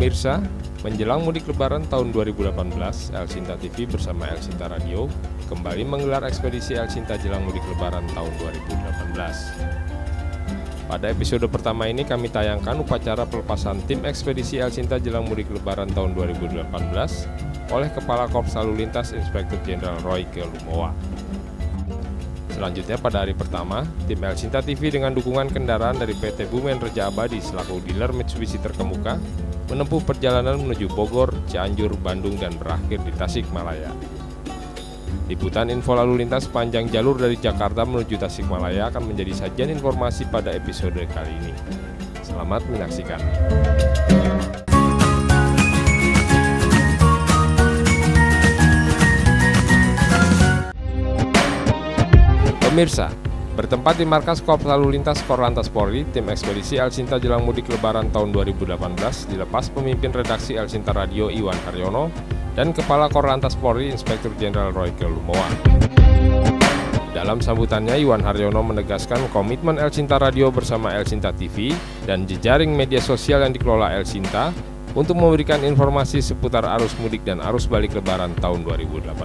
Pemirsa, menjelang mudik Lebaran tahun 2018, El Sinta TV bersama El Sinta Radio kembali menggelar ekspedisi El Sinta jelang mudik Lebaran tahun 2018. Pada episode pertama ini kami tayangkan upacara pelepasan tim ekspedisi El Sinta jelang mudik Lebaran tahun 2018 oleh Kepala Korps Lalu Lintas Inspektur Jenderal Royke Lumowa. Selanjutnya pada hari pertama, tim El Sinta TV dengan dukungan kendaraan dari PT Bumen Reja Abadi selaku dealer Mitsubishi terkemuka menempuh perjalanan menuju Bogor, Cianjur, Bandung, dan berakhir di Tasikmalaya. Liputan info lalu lintas sepanjang jalur dari Jakarta menuju Tasikmalaya akan menjadi sajian informasi pada episode kali ini. Selamat menyaksikan. Pemirsa, bertempat di markas Korps Lalu Lintas Korlantas Polri, tim ekspedisi El Sinta jelang mudik Lebaran tahun 2018 dilepas pemimpin redaksi El Sinta Radio Iwan Haryono dan Kepala Korlantas Polri Inspektur Jenderal Royke Lumowa. Dalam sambutannya, Iwan Haryono menegaskan komitmen El Sinta Radio bersama El Sinta TV dan jejaring media sosial yang dikelola El Sinta untuk memberikan informasi seputar arus mudik dan arus balik Lebaran tahun 2018.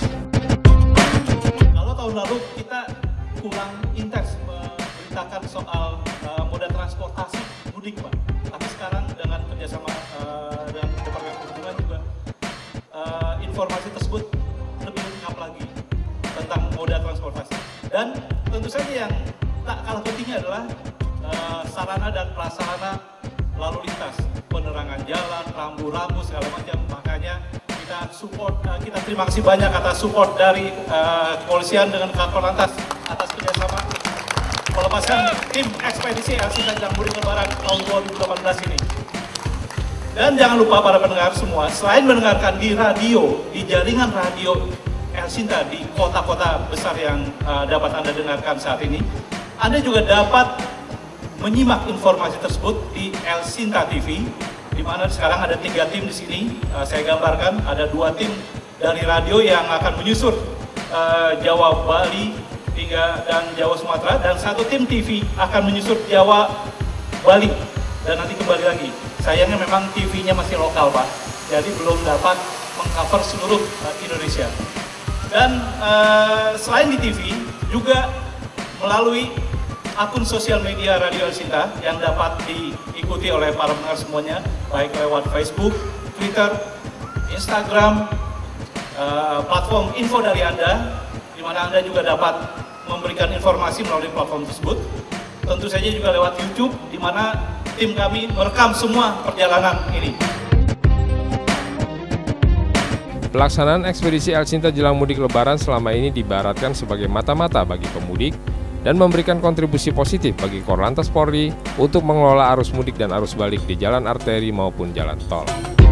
Kalau tahun lalu kita kurang intens memberitakan soal moda transportasi mudik, Pak. Tapi sekarang dengan kerjasama dengan Departemen Perhubungan juga informasi tersebut lebih lengkap lagi tentang moda transportasi. Dan tentu saja yang tak kalah pentingnya adalah sarana dan prasarana lalu lintas, penerangan jalan, rambu-rambu segala macam. Makanya kita support, kita terima kasih banyak atas support dari kepolisian dengan Kakor Lantas atas kerjasama pelepasan tim ekspedisi El Sinta jelang mudik Lebaran tahun 2018 ini. Dan jangan lupa para pendengar semua, selain mendengarkan di radio, di jaringan radio El Sinta di kota-kota besar yang dapat Anda dengarkan saat ini, Anda juga dapat menyimak informasi tersebut di El Sinta TV, di mana sekarang ada 3 tim di sini. Saya gambarkan ada 2 tim dari radio yang akan menyusur Jawa, Bali, dan Jawa Sumatera, dan 1 tim TV akan menyusur Jawa, Bali, dan nanti kembali lagi. Sayangnya memang TV-nya masih lokal, Pak, jadi belum dapat mengcover seluruh Indonesia. Dan selain di TV, juga melalui akun sosial media Radio El Sinta yang dapat diikuti oleh para pendengar semuanya, baik lewat Facebook, Twitter, Instagram, platform info dari Anda, di mana Anda juga dapat memberikan informasi melalui platform tersebut. Tentu saja juga lewat YouTube, di mana tim kami merekam semua perjalanan ini. Pelaksanaan ekspedisi El Sinta jelang mudik Lebaran selama ini diibaratkan sebagai mata-mata bagi pemudik dan memberikan kontribusi positif bagi Korlantas Polri untuk mengelola arus mudik dan arus balik di jalan arteri maupun jalan tol.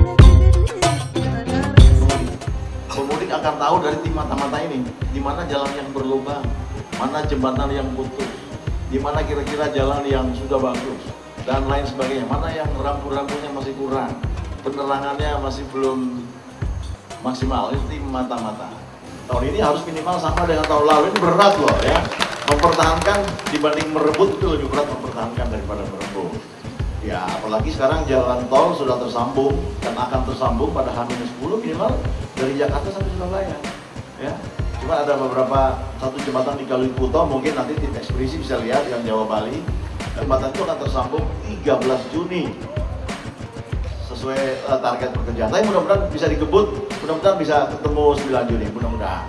Pemudik akan tahu dari tim mata-mata ini, di mana jalan yang berlubang, mana jembatan yang putus, di mana kira-kira jalan yang sudah bagus, dan lain sebagainya, mana yang rambu-rambunya masih kurang, penerangannya masih belum maksimal. Ini tim mata-mata. Tahun ini harus minimal sama dengan tahun lalu. Ini berat loh ya. Mempertahankan dibanding merebut itu lebih berat mempertahankan daripada merebut. Ya, apalagi sekarang jalan tol sudah tersambung dan akan tersambung pada H-10 minimal dari Jakarta sampai Surabaya. Ya, cuma ada beberapa, satu jembatan di Kalikuto, mungkin nanti tim ekspedisi bisa lihat yang Jawa Bali. Jembatan itu akan tersambung 13 Juni sesuai target pekerjaan. Tapi mudah-mudahan bisa dikebut, mudah-mudahan bisa ketemu 9 Juni, mudah-mudahan.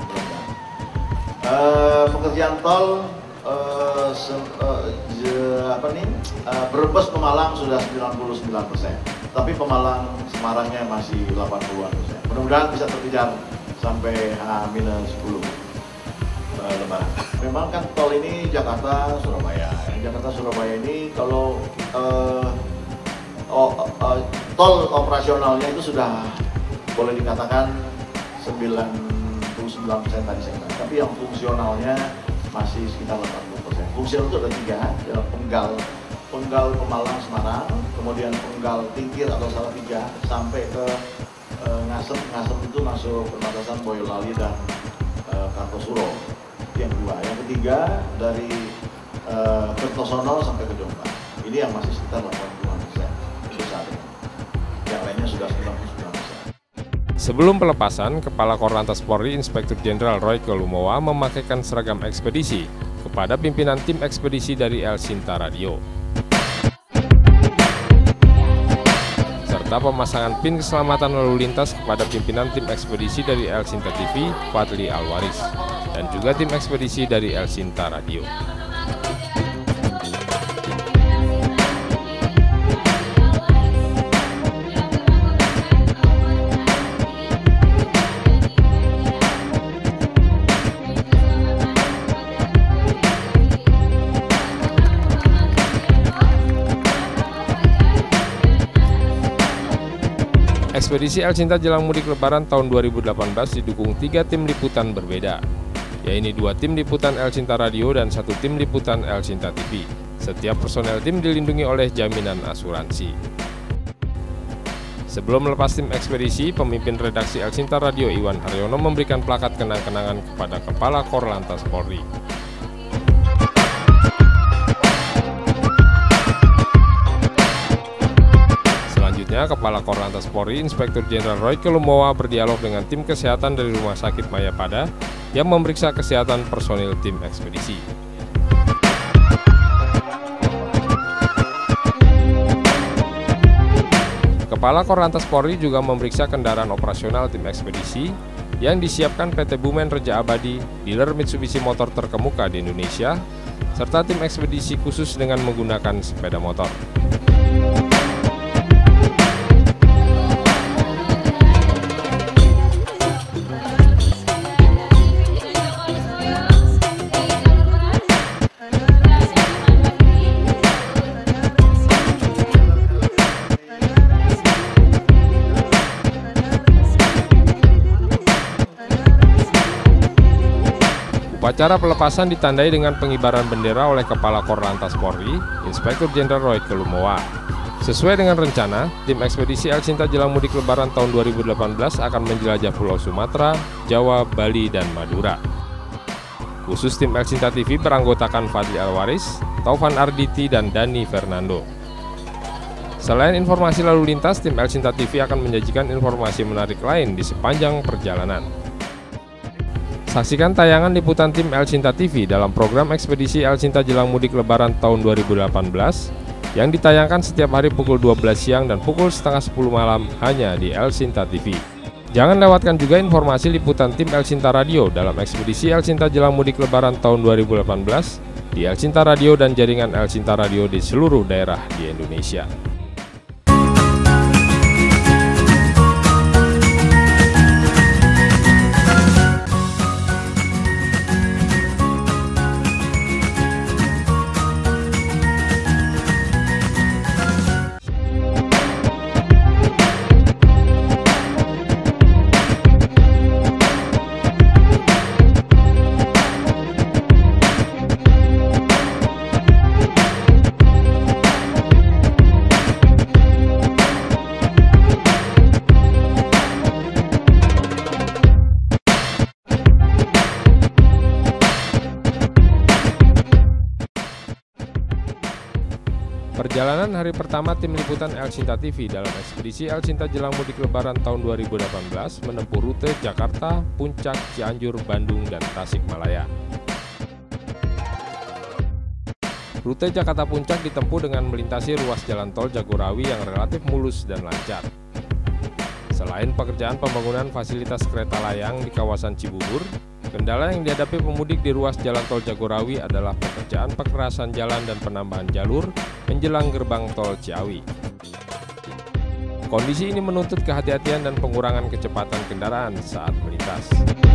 Pekerjaan tol Brebes Pemalang sudah 99%, tapi Pemalang Semarangnya masih 80-an%. Mudah-mudahan bisa terkejar sampai H-10 Lebaran. Memang kan tol ini Jakarta Surabaya. Jakarta Surabaya ini kalau tol operasionalnya itu sudah boleh dikatakan 99% tadi saya katakan, tapi yang fungsionalnya masih sekitar 80%. Fungsional itu ada 3, Penggal Pemalang Semarang, kemudian Penggal Tingkir atau Salatiga sampai ke Ngasem. Ngasem itu masuk perbatasan Boyolali dan Kartosuro. Yang 2. Yang ketiga dari Kertosono sampai ke Jombang. Ini yang masih sekitar 80%. Itu saat ini. Yang lainnya Sebelum pelepasan, Kepala Korlantas Polri Inspektur Jenderal Royke Lumowa memakaikan seragam ekspedisi kepada pimpinan tim ekspedisi dari El Cinta Radio, serta pemasangan pin keselamatan lalu lintas kepada pimpinan tim ekspedisi dari El Cinta TV, Fadli Alwaris, dan juga tim ekspedisi dari El Cinta Radio. Ekspedisi El Cinta Jelang Mudik Lebaran tahun 2018 didukung 3 tim liputan berbeda, yaitu 2 tim liputan El Cinta Radio dan 1 tim liputan El Cinta TV. Setiap personel tim dilindungi oleh jaminan asuransi. Sebelum melepas tim ekspedisi, pemimpin redaksi El Cinta Radio Iwan Haryono memberikan plakat kenang-kenangan kepada Kepala Korlantas Polri. Selanjutnya, Kepala Korlantas Polri Inspektur Jenderal Royke Lumowa berdialog dengan tim kesehatan dari Rumah Sakit Mayapada yang memeriksa kesehatan personil tim ekspedisi. Kepala Korlantas Polri juga memeriksa kendaraan operasional tim ekspedisi yang disiapkan PT Bumen Reja Abadi, dealer Mitsubishi motor terkemuka di Indonesia, serta tim ekspedisi khusus dengan menggunakan sepeda motor. Upacara pelepasan ditandai dengan pengibaran bendera oleh Kepala Korlantas Polri, Inspektur Jenderal Royke Lumowa. Sesuai dengan rencana, tim ekspedisi El Cinta Jelang Mudik Lebaran tahun 2018 akan menjelajah Pulau Sumatera, Jawa, Bali, dan Madura. Khusus tim El Cinta TV beranggotakan Fadli Alwaris, Taufan Arditi, dan Dani Fernando. Selain informasi lalu lintas, tim El Cinta TV akan menyajikan informasi menarik lain di sepanjang perjalanan. Saksikan tayangan liputan tim El Cinta TV dalam program ekspedisi El Cinta Jelang Mudik Lebaran tahun 2018 yang ditayangkan setiap hari pukul 12 siang dan pukul setengah 10 malam hanya di El Cinta TV. Jangan lewatkan juga informasi liputan tim El Cinta Radio dalam ekspedisi El Cinta Jelang Mudik Lebaran tahun 2018 di El Cinta Radio dan jaringan El Cinta Radio di seluruh daerah di Indonesia. Perjalanan hari pertama tim liputan El Cinta TV dalam ekspedisi El Cinta Jelang Mudik Lebaran tahun 2018 menempuh rute Jakarta, Puncak, Cianjur, Bandung, dan Tasikmalaya. Rute Jakarta Puncak ditempuh dengan melintasi ruas jalan tol Jagorawi yang relatif mulus dan lancar. Selain pekerjaan pembangunan fasilitas kereta layang di kawasan Cibubur, kendala yang dihadapi pemudik di ruas jalan tol Jagorawi adalah pekerjaan pekerasan jalan dan penambahan jalur menjelang gerbang tol Ciawi. Kondisi ini menuntut kehati-hatian dan pengurangan kecepatan kendaraan saat melintas.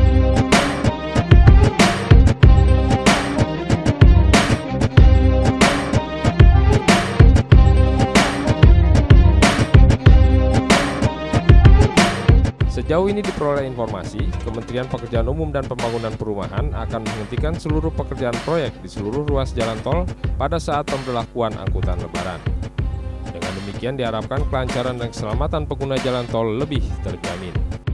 Sejauh ini diperoleh informasi, Kementerian Pekerjaan Umum dan Pembangunan Perumahan akan menghentikan seluruh pekerjaan proyek di seluruh ruas jalan tol pada saat pemberlakuan angkutan lebaran. Dengan demikian diharapkan kelancaran dan keselamatan pengguna jalan tol lebih terjamin.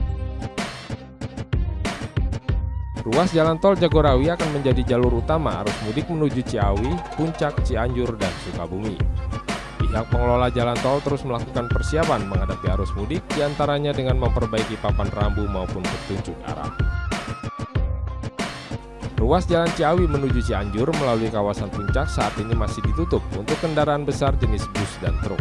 Ruas jalan tol Jagorawi akan menjadi jalur utama arus mudik menuju Ciawi, Puncak, Cianjur, dan Sukabumi. Pihak pengelola jalan tol terus melakukan persiapan menghadapi arus mudik, diantaranya dengan memperbaiki papan rambu maupun petunjuk arah. Ruas Jalan Ciawi menuju Cianjur melalui kawasan Puncak saat ini masih ditutup untuk kendaraan besar jenis bus dan truk.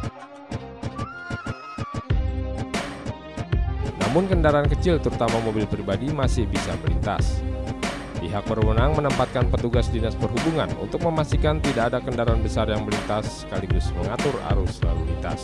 Namun kendaraan kecil terutama mobil pribadi masih bisa melintas. Pihak berwenang menempatkan petugas dinas perhubungan untuk memastikan tidak ada kendaraan besar yang melintas sekaligus mengatur arus lalu lintas.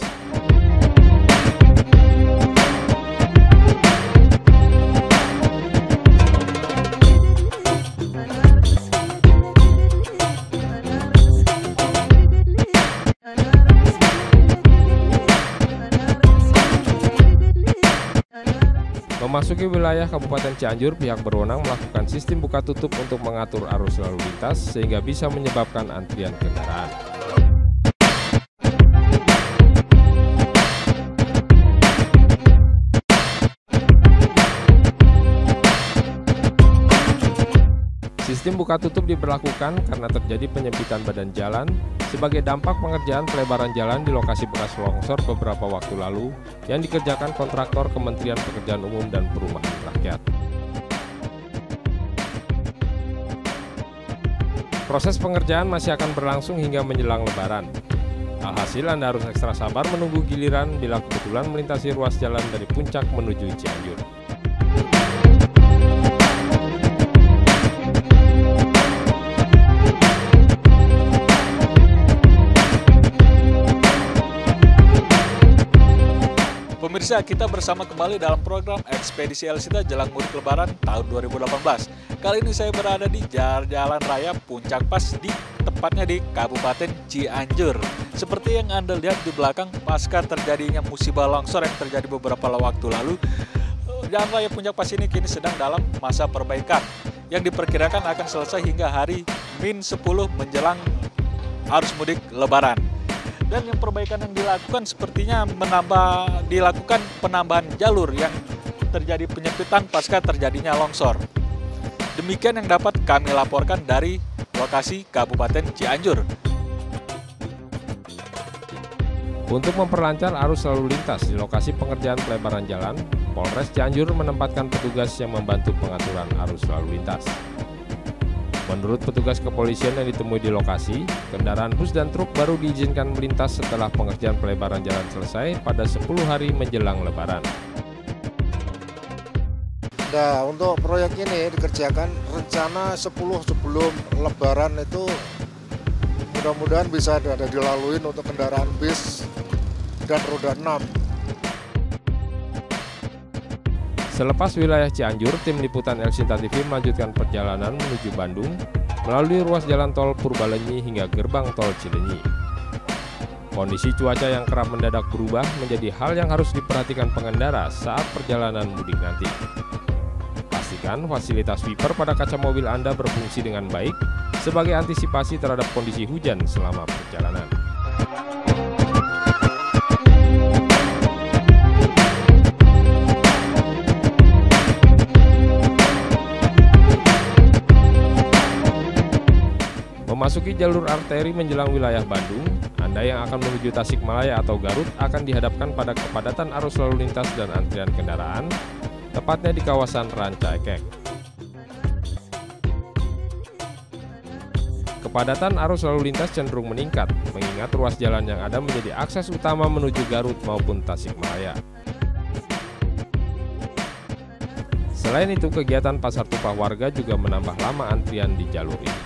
Memasuki wilayah Kabupaten Cianjur, pihak berwenang melakukan sistem buka tutup untuk mengatur arus lalu lintas sehingga bisa menyebabkan antrian kendaraan. Sistem buka tutup diberlakukan karena terjadi penyempitan badan jalan sebagai dampak pengerjaan pelebaran jalan di lokasi bekas longsor beberapa waktu lalu yang dikerjakan kontraktor Kementerian Pekerjaan Umum dan Perumahan Rakyat. Proses pengerjaan masih akan berlangsung hingga menjelang Lebaran. Alhasil Anda harus ekstra sabar menunggu giliran bila kebetulan melintasi ruas jalan dari Puncak menuju Cianjur. Pemirsa, kita bersama kembali dalam program Ekspedisi Elsita Jelang Mudik Lebaran tahun 2018. Kali ini saya berada di Jalan Raya Puncak Pas, tepatnya di Kabupaten Cianjur. Seperti yang Anda lihat di belakang, pasca terjadinya musibah longsor yang terjadi beberapa waktu lalu, Jalan Raya Puncak Pas ini kini sedang dalam masa perbaikan yang diperkirakan akan selesai hingga hari Min-10 menjelang arus mudik Lebaran. Dan yang perbaikan yang dilakukan sepertinya dilakukan penambahan jalur yang terjadi penyempitan pasca terjadinya longsor. Demikian yang dapat kami laporkan dari lokasi Kabupaten Cianjur. Untuk memperlancar arus lalu lintas di lokasi pengerjaan pelebaran jalan, Polres Cianjur menempatkan petugas yang membantu pengaturan arus lalu lintas. Menurut petugas kepolisian yang ditemui di lokasi, kendaraan bus dan truk baru diizinkan melintas setelah pengerjaan pelebaran jalan selesai pada 10 hari menjelang Lebaran. Nah, untuk proyek ini dikerjakan rencana 10 sebelum Lebaran itu mudah-mudahan bisa ada dilalui untuk kendaraan bis dan roda 6. Selepas wilayah Cianjur, tim liputan Elsita TV melanjutkan perjalanan menuju Bandung melalui ruas jalan tol Purbalenyi hingga gerbang tol Cileunyi. Kondisi cuaca yang kerap mendadak berubah menjadi hal yang harus diperhatikan pengendara saat perjalanan mudik nanti. Pastikan fasilitas wiper pada kaca mobil Anda berfungsi dengan baik sebagai antisipasi terhadap kondisi hujan selama perjalanan. Memasuki jalur arteri menjelang wilayah Bandung, Anda yang akan menuju Tasikmalaya atau Garut akan dihadapkan pada kepadatan arus lalu lintas dan antrian kendaraan, tepatnya di kawasan Rancaikek. Kepadatan arus lalu lintas cenderung meningkat, mengingat ruas jalan yang ada menjadi akses utama menuju Garut maupun Tasikmalaya. Selain itu, kegiatan pasar tumpah warga juga menambah lama antrian di jalur ini.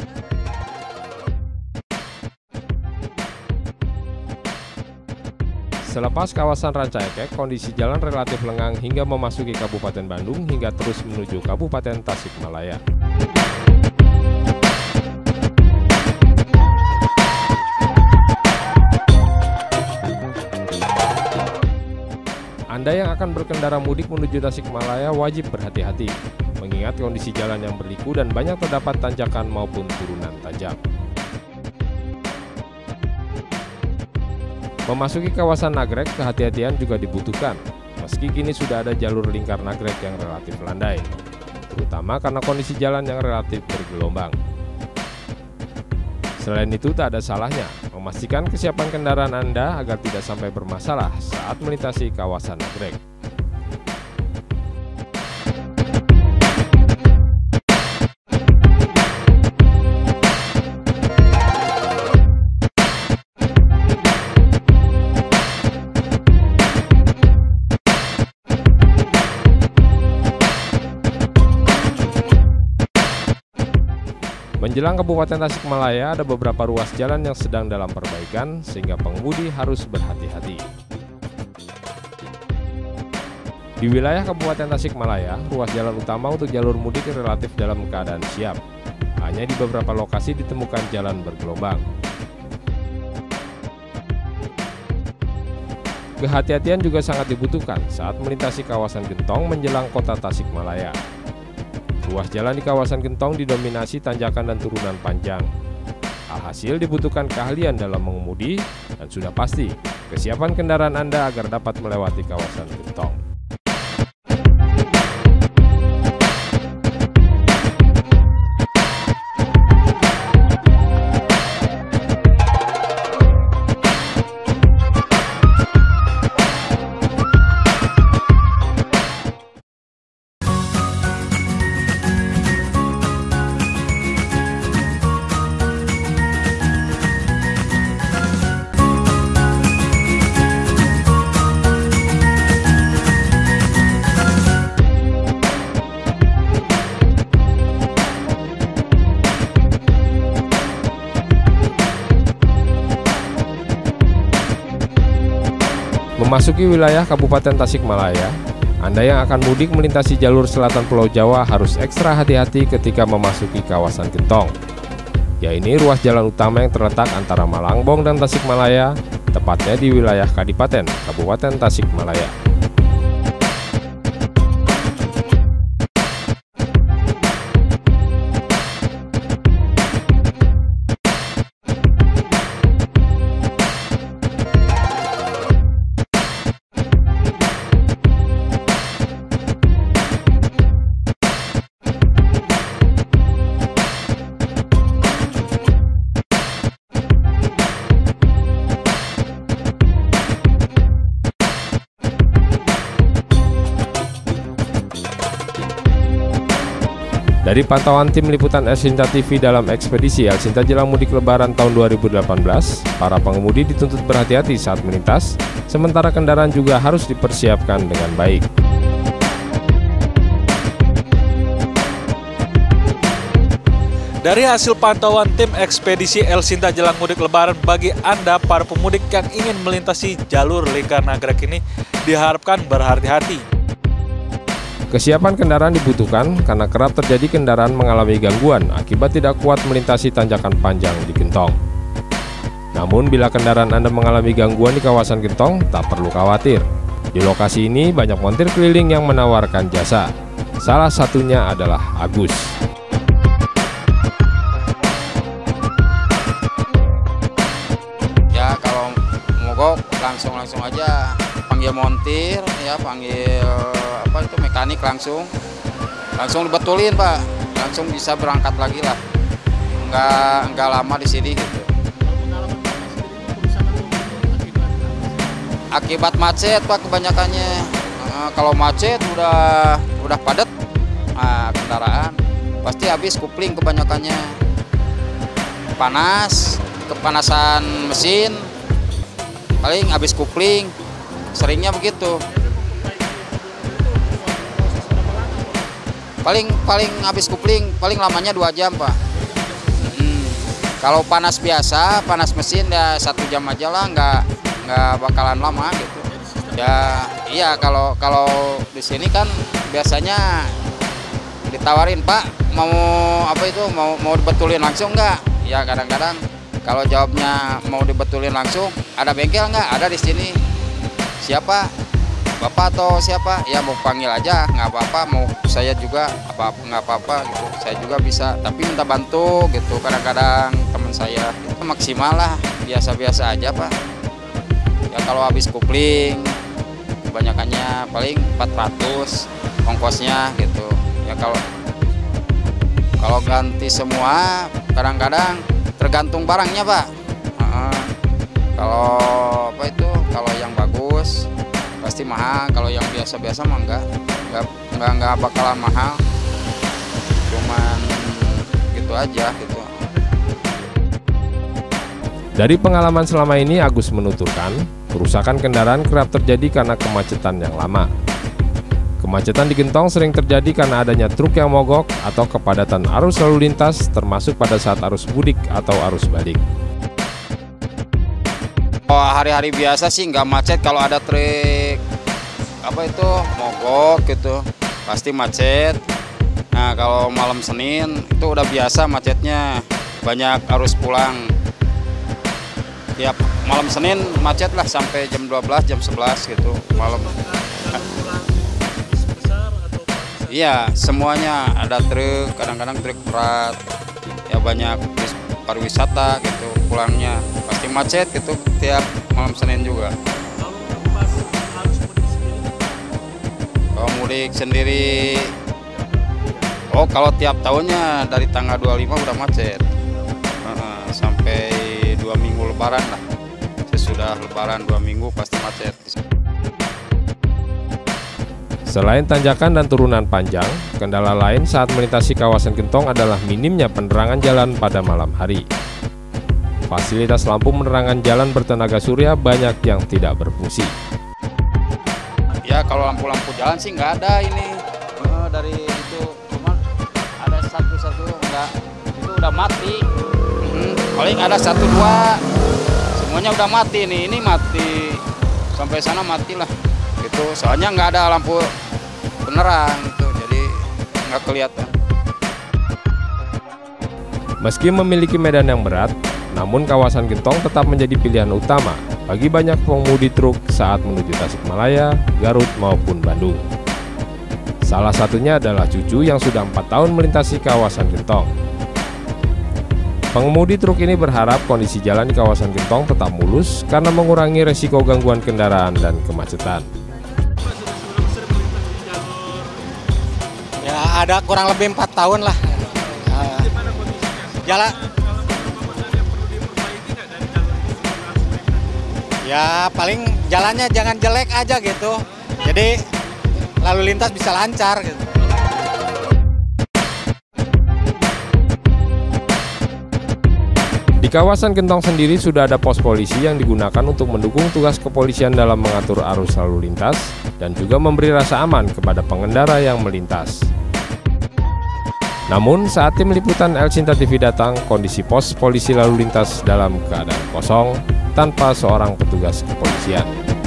Selepas kawasan Rancaikek, kondisi jalan relatif lengang hingga memasuki Kabupaten Bandung hingga terus menuju Kabupaten Tasikmalaya. Anda yang akan berkendara mudik menuju Tasikmalaya wajib berhati-hati, mengingat kondisi jalan yang berliku dan banyak terdapat tanjakan maupun turunan tajam. Memasuki kawasan Nagrek, kehati-hatian juga dibutuhkan, meski kini sudah ada jalur lingkar Nagrek yang relatif landai, terutama karena kondisi jalan yang relatif bergelombang. Selain itu, tak ada salahnya Memastikan kesiapan kendaraan Anda agar tidak sampai bermasalah saat melintasi kawasan nagrek. Menjelang Kabupaten Tasikmalaya, ada beberapa ruas jalan yang sedang dalam perbaikan sehingga pengemudi harus berhati-hati. Di wilayah Kabupaten Tasikmalaya, ruas jalan utama untuk jalur mudik relatif dalam keadaan siap. Hanya di beberapa lokasi ditemukan jalan bergelombang. Kehati-hatian juga sangat dibutuhkan saat melintasi kawasan Gentong menjelang kota Tasikmalaya. Ruas jalan di kawasan Gentong didominasi tanjakan dan turunan panjang. Alhasil dibutuhkan keahlian dalam mengemudi dan sudah pasti kesiapan kendaraan Anda agar dapat melewati kawasan Gentong. Memasuki wilayah Kabupaten Tasikmalaya, Anda yang akan mudik melintasi jalur selatan Pulau Jawa harus ekstra hati-hati ketika memasuki kawasan Gentong. Ya, ini ruas jalan utama yang terletak antara Malangbong dan Tasikmalaya, tepatnya di wilayah Kadipaten, Kabupaten Tasikmalaya. Dari pantauan tim liputan Elsinta TV dalam ekspedisi Elsinta Jelang Mudik Lebaran tahun 2018, para pengemudi dituntut berhati-hati saat melintas, sementara kendaraan juga harus dipersiapkan dengan baik. Dari hasil pantauan tim ekspedisi Elsinta Jelang Mudik Lebaran, bagi Anda para pemudik yang ingin melintasi jalur lingkar nagrek ini diharapkan berhati-hati. Kesiapan kendaraan dibutuhkan karena kerap terjadi kendaraan mengalami gangguan akibat tidak kuat melintasi tanjakan panjang di Gentong. Namun bila kendaraan Anda mengalami gangguan di kawasan Gentong, tak perlu khawatir. Di lokasi ini banyak montir keliling yang menawarkan jasa. Salah satunya adalah Agus. Ya kalau mogok langsung aja panggil montir, ya panggil mekanik langsung dibetulin Pak, langsung bisa berangkat lagi lah, nggak lama di sini gitu. Akibat macet Pak kebanyakannya. Kalau macet udah padat, kendaraan pasti habis kupling kebanyakannya. Panas, kepanasan mesin, paling habis kupling, seringnya begitu. Paling habis kupling paling lamanya 2 jam Pak. Kalau panas biasa, panas mesin ya 1 jam aja lah, nggak bakalan lama gitu. Ya iya, kalau di sini kan biasanya ditawarin Pak mau dibetulin langsung nggak? Ya kadang-kadang kalau jawabnya mau dibetulin langsung, ada bengkel nggak? Ada di sini. Siapa? Bapak atau siapa? Ya mau panggil aja, nggak apa-apa. Mau saya juga nggak apa-apa gitu. Saya juga bisa, tapi minta bantu gitu. Kadang-kadang teman saya itu maksimal lah, biasa-biasa aja Pak. Ya kalau habis kupling, kebanyakannya paling 400 ongkosnya gitu. Ya kalau ganti semua, kadang-kadang tergantung barangnya Pak. mahal. Kalau yang biasa-biasa mah nggak bakalan mahal. Cuman gitu aja gitu. Dari pengalaman selama ini, Agus menuturkan, kerusakan kendaraan kerap terjadi karena kemacetan yang lama. Kemacetan di Gentong sering terjadi karena adanya truk yang mogok atau kepadatan arus lalu lintas, termasuk pada saat arus mudik atau arus balik. Oh, hari-hari biasa sih nggak macet. Kalau ada truk mogok gitu, pasti macet. Nah, kalau malam Senin itu udah biasa macetnya, banyak arus pulang. Tiap malam Senin macet lah sampai jam 12, jam 11 gitu malam. Iya, semuanya ada truk, kadang-kadang truk berat. Ya banyak pariwisata gitu pulangnya. Pasti macet gitu tiap malam Senin juga. Kalau mudik sendiri, kalau tiap tahunnya dari tanggal 25 udah macet. Sampai 2 minggu lebaran lah. Sesudah lebaran 2 minggu pasti macet. Selain tanjakan dan turunan panjang, kendala lain saat melintasi kawasan Gentong adalah minimnya penerangan jalan pada malam hari. Fasilitas lampu penerangan jalan bertenaga surya banyak yang tidak berfungsi. Ya kalau lampu-lampu jalan sih nggak ada ini. Dari itu cuma ada satu-satu enggak, itu udah mati. Paling ada 1-2, semuanya udah mati nih. Ini mati sampai sana mati lah gitu. Soalnya nggak ada lampu penerang gitu, jadi nggak kelihatan. Meski memiliki medan yang berat, namun kawasan Gentong tetap menjadi pilihan utama bagi banyak pengemudi truk saat menuju Tasikmalaya, Garut maupun Bandung. Salah satunya adalah Cucu yang sudah 4 tahun melintasi kawasan Gentong. Pengemudi truk ini berharap kondisi jalan di kawasan Gentong tetap mulus karena mengurangi resiko gangguan kendaraan dan kemacetan. Ya ada kurang lebih 4 tahun lah. Jalan. Ya paling jalannya jangan jelek aja gitu. Jadi lalu lintas bisa lancar gitu. Di kawasan Gentong sendiri sudah ada pos polisi yang digunakan untuk mendukung tugas kepolisian dalam mengatur arus lalu lintas dan juga memberi rasa aman kepada pengendara yang melintas. Namun saat tim liputan El Cinta TV datang, kondisi pos polisi lalu lintas dalam keadaan kosong tanpa seorang petugas kepolisian.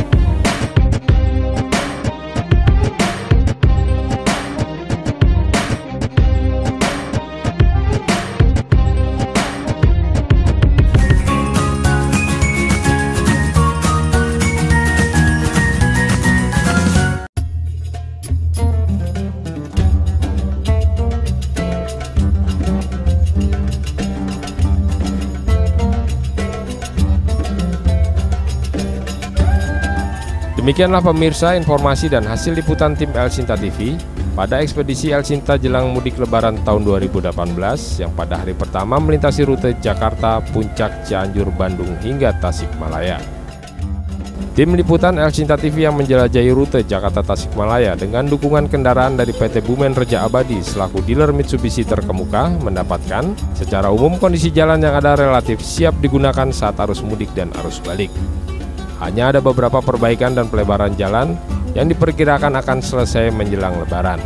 Demikianlah pemirsa informasi dan hasil liputan tim El Cinta TV pada ekspedisi El Cinta jelang mudik lebaran tahun 2018 yang pada hari pertama melintasi rute Jakarta, Puncak, Cianjur, Bandung hingga Tasikmalaya. Tim liputan El Cinta TV yang menjelajahi rute Jakarta Tasikmalaya dengan dukungan kendaraan dari PT Bumen Reja Abadi selaku dealer Mitsubishi terkemuka mendapatkan secara umum kondisi jalan yang ada relatif siap digunakan saat arus mudik dan arus balik. Hanya ada beberapa perbaikan dan pelebaran jalan yang diperkirakan akan selesai menjelang lebaran.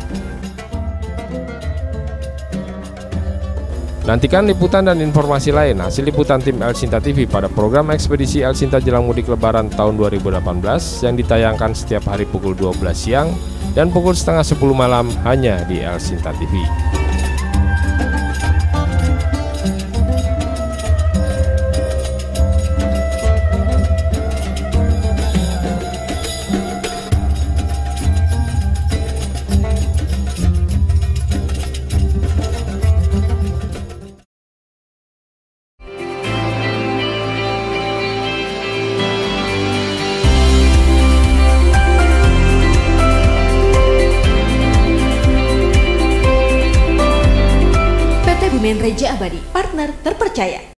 Nantikan liputan dan informasi lain hasil liputan tim El Cinta TV pada program ekspedisi El Cinta jelang mudik lebaran tahun 2018 yang ditayangkan setiap hari pukul 12 siang dan pukul setengah 10 malam hanya di El Cinta TV. Bumen Reja Abadi, partner terpercaya.